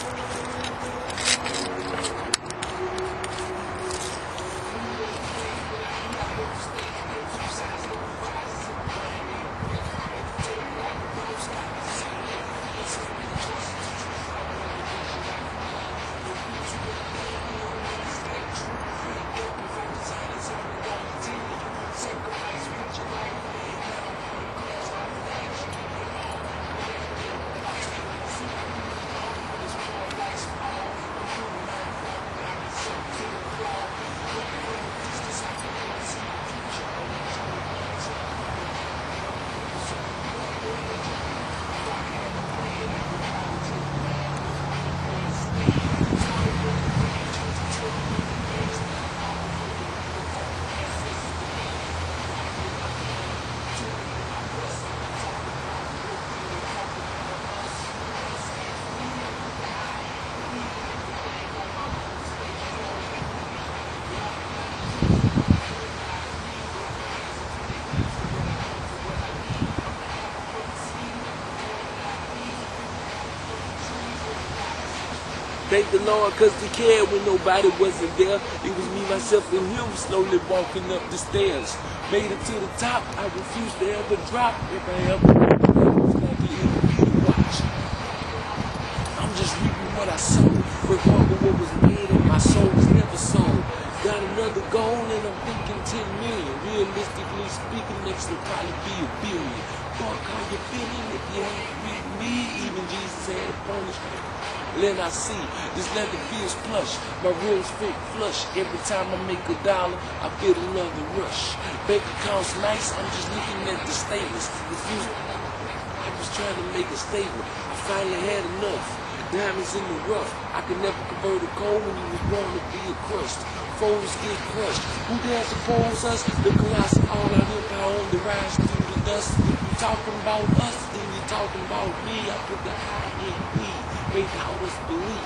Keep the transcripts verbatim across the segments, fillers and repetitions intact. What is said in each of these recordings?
Thank the Lord, cause He cared when nobody wasn't there. It was me, myself, and Him slowly walking up the stairs. Made it to the top, I refused to ever drop. If I ever drop, it was like the end of you to watch. I'm just reaping what I sowed. Work hard for what was made, and my soul was never sold. Got another goal, and I'm thinking ten million. Realistically speaking, next will probably be a billion. Fuck how you feeling if you ain't with me. Even Jesus had to punish me. Then I see this leather feels plush, my rooms fit flush. Every time I make a dollar, I feel another rush. Bank account's nice, I'm just looking at the statements. Refuse. I was trying to make a statement. I finally had enough. Diamonds in the rough. I could never convert a coal when you was born to be a crust. Foes get crushed. Who dares oppose us? The colossal all our empire on the rise through the dust. If you talking about us, then you talking about me. I put the I in me. Make others believe.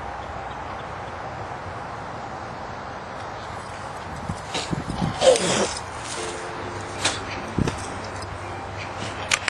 Oh,